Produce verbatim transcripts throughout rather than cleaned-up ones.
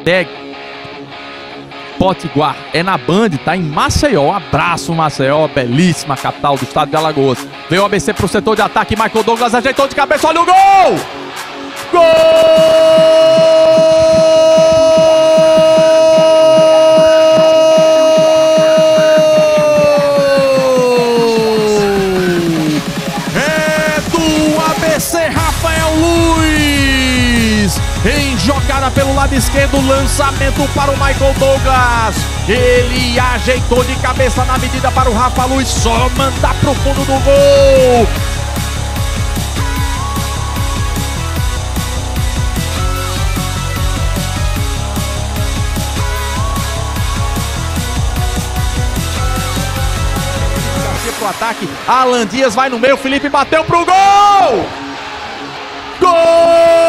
até Potiguar. É na Band, tá em Maceió. Um abraço, Maceió, belíssima capital do estado de Alagoas. Veio o A B C pro setor de ataque. Michael Douglas ajeitou de cabeça. Olha o gol! Gol! É do A B C, Rafael Luiz. Em jogada pelo lado esquerdo, lançamento para o Michael Douglas. Ele ajeitou de cabeça na medida para o Rafa Luiz, só mandar pro fundo do gol. Pro ataque, Alan Dias vai no meio, Felipe bateu pro gol! Gol!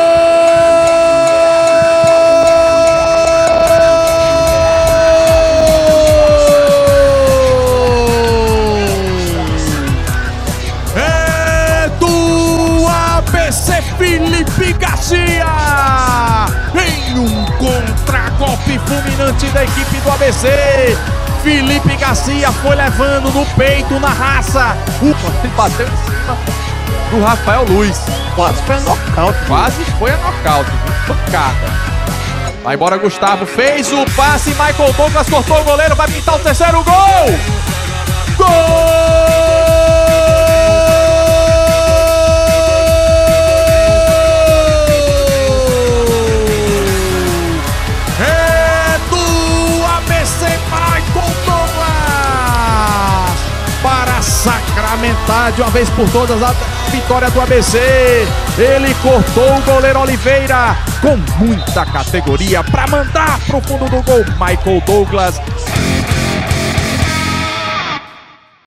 Felipe Garcia, em um contra-golpe fulminante da equipe do A B C. Felipe Garcia foi levando no peito, na raça. O bateu em cima do Rafael Luiz. Quase foi a nocaute. Quase foi a nocaute. Pancada. Vai embora Gustavo, fez o passe. Michael Douglas cortou o goleiro, vai pintar o terceiro gol. Gol! Sacramentar de uma vez por todas a vitória do A B C. Ele cortou o goleiro Oliveira com muita categoria para mandar pro fundo do gol. Michael Douglas